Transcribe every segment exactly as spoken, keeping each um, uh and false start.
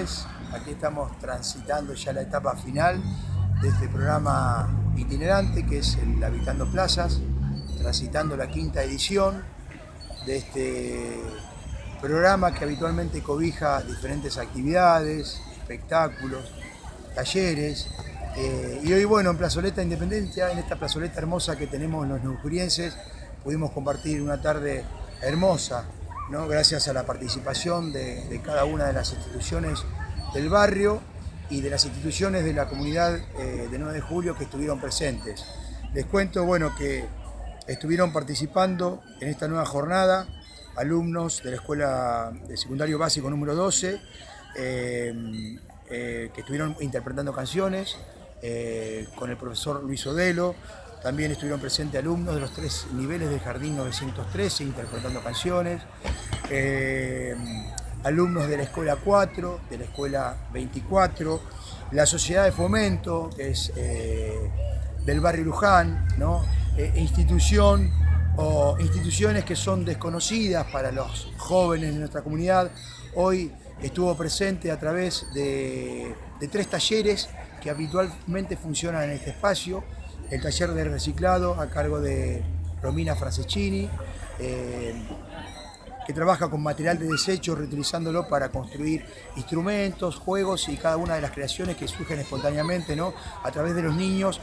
tardes. Aquí estamos transitando ya la etapa final de este programa itinerante que es el Habitando Plazas, transitando la quinta edición de este programa que habitualmente cobija diferentes actividades, espectáculos, talleres. Eh, y hoy, bueno, en Plazoleta Independencia, en esta plazoleta hermosa que tenemos los neujurienses, pudimos compartir una tarde hermosa, ¿no? Gracias a la participación de, de cada una de las instituciones del barrio y de las instituciones de la comunidad eh, de nueve de julio que estuvieron presentes. Les cuento, bueno, que estuvieron participando en esta nueva jornada alumnos de la Escuela de Secundario Básico número doce, eh, eh, que estuvieron interpretando canciones eh, con el profesor Luis Odelo. También estuvieron presentes alumnos de los tres niveles del Jardín novecientos trece interpretando canciones, eh, alumnos de la Escuela cuatro, de la Escuela veinticuatro, la Sociedad de Fomento, que es eh, del barrio Luján, ¿no? eh, institución o instituciones que son desconocidas para los jóvenes de nuestra comunidad. Hoy estuvo presente a través de, de tres talleres que habitualmente funcionan en este espacio. El taller de reciclado a cargo de Romina Franceschini, eh, que trabaja con material de desecho, reutilizándolo para construir instrumentos, juegos y cada una de las creaciones que surgen espontáneamente, ¿no? A través de los niños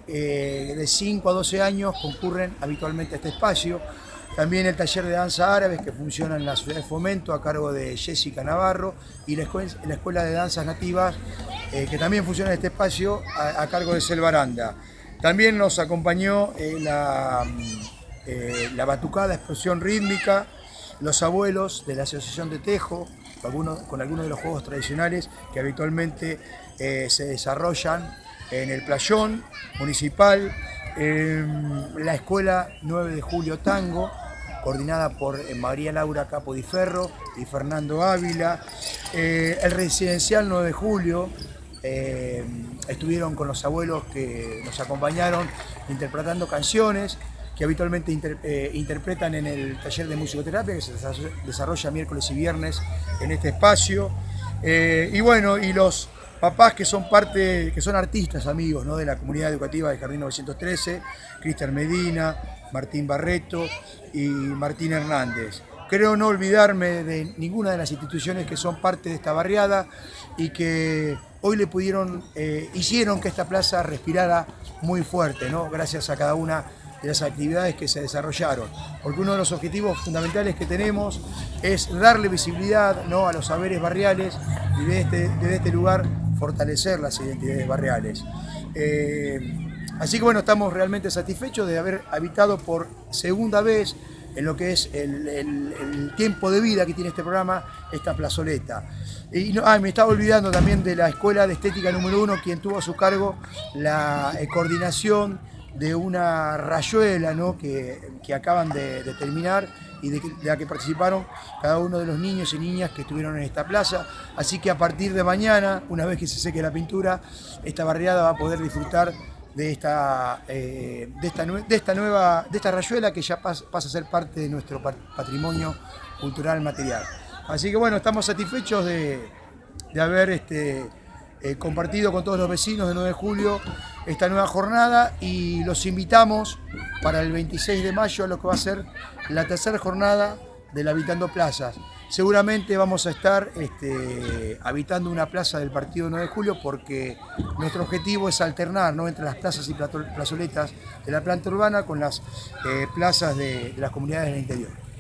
eh, de cinco a doce años concurren habitualmente a este espacio. También el taller de danza árabes que funciona en la Sociedad de Fomento a cargo de Jessica Navarro y la Escuela, la escuela de Danzas Nativas eh, que también funciona en este espacio a, a cargo de Selva Aranda. También nos acompañó eh, la, eh, la batucada explosión rítmica, los abuelos de la Asociación de Tejo, algunos, con algunos de los juegos tradicionales que habitualmente eh, se desarrollan en el playón municipal, eh, la Escuela nueve de julio Tango, coordinada por eh, María Laura Capo Di Ferro y Fernando Ávila, eh, el Residencial nueve de julio, Eh, estuvieron con los abuelos que nos acompañaron interpretando canciones que habitualmente inter, eh, interpretan en el taller de musicoterapia que se desarrolla miércoles y viernes en este espacio. Eh, y bueno, y los papás que son parte, que son artistas amigos, ¿no? De la comunidad educativa del Jardín novecientos trece, Cristian Medina, Martín Barreto y Martín Hernández. Creo no olvidarme de ninguna de las instituciones que son parte de esta barriada y que hoy le pudieron, eh, hicieron que esta plaza respirara muy fuerte, ¿no? Gracias a cada una de las actividades que se desarrollaron. Porque uno de los objetivos fundamentales que tenemos es darle visibilidad, ¿no? A los saberes barriales y desde este, desde este lugar fortalecer las identidades barriales. Eh, así que bueno, estamos realmente satisfechos de haber habitado por segunda vez en lo que es el, el, el tiempo de vida que tiene este programa, esta plazoleta. Y no, ah, me estaba olvidando también de la Escuela de Estética número uno, quien tuvo a su cargo la eh, coordinación de una rayuela, ¿no? que, que acaban de, de terminar y de, de la que participaron cada uno de los niños y niñas que estuvieron en esta plaza. Así que a partir de mañana, una vez que se seque la pintura, esta barriada va a poder disfrutar de esta, eh, de, esta, de, esta nueva, de esta rayuela que ya pas, pasa a ser parte de nuestro patrimonio cultural material. Así que bueno, estamos satisfechos de, de haber este, eh, compartido con todos los vecinos de nueve de julio esta nueva jornada y los invitamos para el veintiséis de mayo a lo que va a ser la tercera jornada del Habitando Plazas. Seguramente vamos a estar este, habitando una plaza del partido nueve de julio porque nuestro objetivo es alternar, ¿no? Entre las plazas y plazoletas de la planta urbana con las eh, plazas de, de las comunidades del interior.